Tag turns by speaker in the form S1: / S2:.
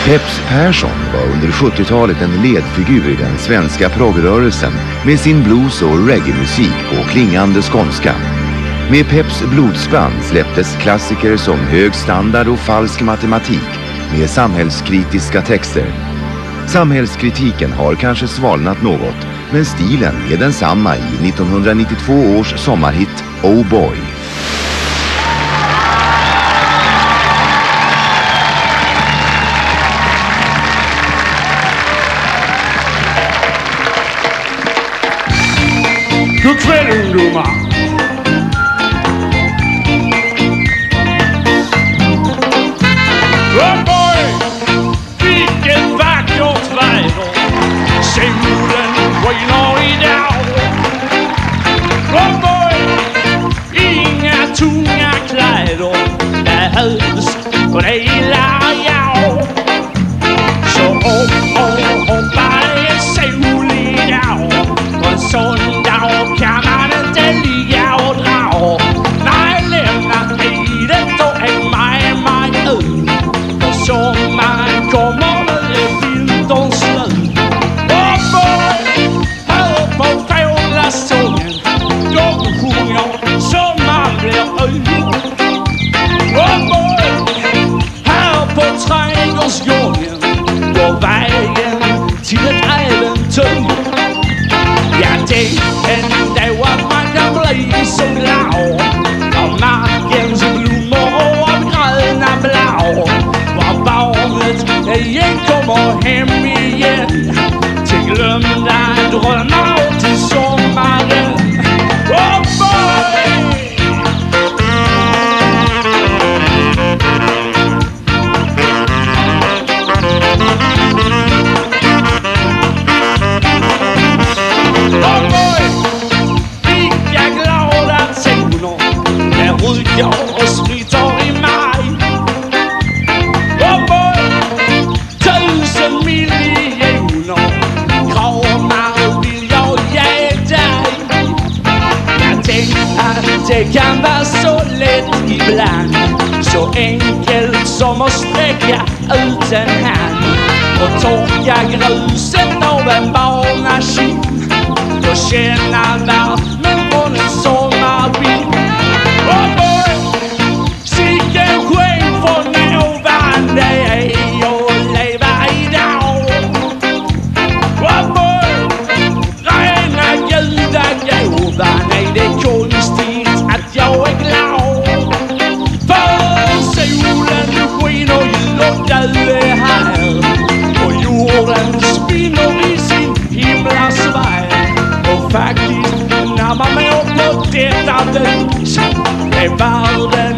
S1: Peps Persson var under 70-talet en ledfigur i den svenska proggrörelsen med sin blues- och reggae-musik på klingande skånska. Med Peps blodsband släpptes klassiker som Hög standard och Falsk matematik med samhällskritiska texter. Samhällskritiken har kanske svalnat något, men stilen är densamma i 1992 års sommarhit Oh Boy.
S2: God kväll ungdomar! Oh boy! Vilket vackert väder! Solen skiner idag! Oh boy! Inga tunga kläder behövs och det gillar jag. Så hoppa det är solig dag. På en sån dag kan man inte ligga och dra. Nej, lämna livet och häng med mig ut. För sommaren kommer nu är vintern slut. Oh boy, hör på fåglasången. De sjunger som man blir ut. Oh boy, här på trädgårdsgången går vägen till ett äventyr. Ja, det händer att man kan bli så glad av markens blommor och av gröna blad. Var barnet igen kommer hem igen till glömda drömmar och till sommaren. Oh boy! Oh boy, vilka glada toner när ryggar och smittar i maj. Oh boy, 1000 miljoner kramar vill jag ge dig. Jag tänk att det kan vara så lätt ibland, så enkelt som att sträcka ut en hand och torka gruset av en barnakind. Och känna värmen från en sommarbild. Oh boy, sicken sken från ovan, det är att leva idag. Oh boy, rena gudagåvan, är det konstigt att jag är glad. För solen skiner ju och du är här, och jorden spinner i sin himlasfär. Och faktiskt, när man mår på detta vis, är världen